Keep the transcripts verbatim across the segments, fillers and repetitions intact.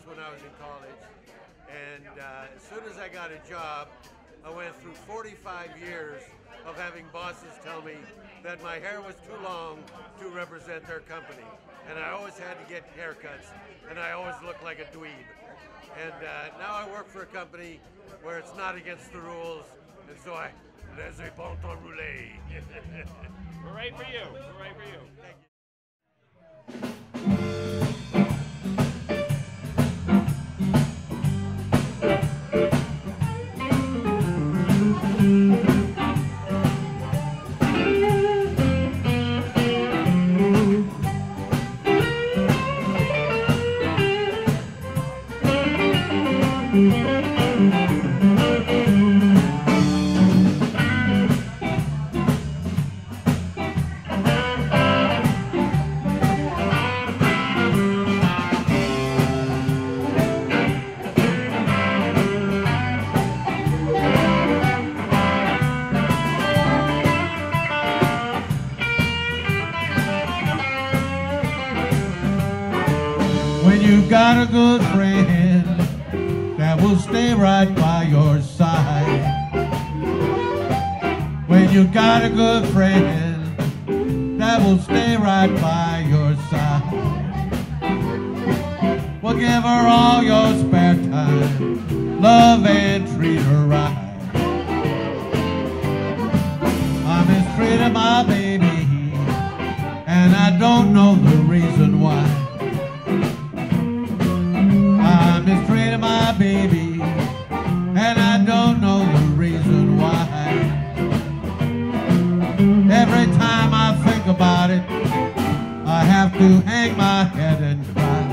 was when I was in college. And uh, as soon as I got a job, I went through forty-five years of having bosses tell me that my hair was too long to represent their company. And I always had to get haircuts, and I always looked like a dweeb. And uh, now I work for a company where it's not against the rules, and so I, les ai bon temps roulé. We're right for you. We're right for you. Thank you. You've got a good friend that will stay right by your side. When you've got a good friend that will stay right by your side. Well, give her all your spare time, love and treat her right. I mistreated my baby, and I don't know the reason why. I mistreated my baby, and I don't know the reason why. Every time I think about it, I have to hang my head and cry.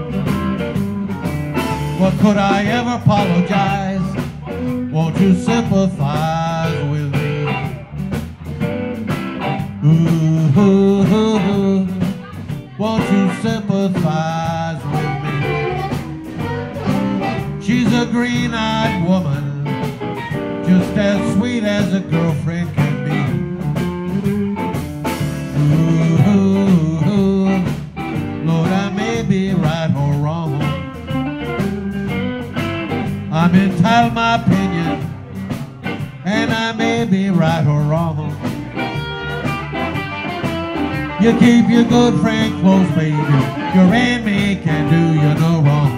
Well, could I ever apologize? Won't you sympathize with me? Ooh, ooh, ooh, ooh. Won't you sympathize with me? She's a green-eyed woman, just as sweet as a girlfriend can be. Ooh, ooh, ooh. Lord, I may be right or wrong. I'm entitled my opinion, and I may be right or wrong. You keep your good friend close, baby. Your enemy can do you no wrong.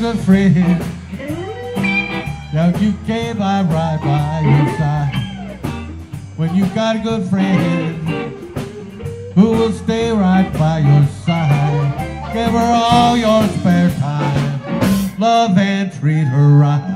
good friend. Now you can't lie right by your side. When you got a good friend who will stay right by your side. Give her all your spare time. Love and treat her right.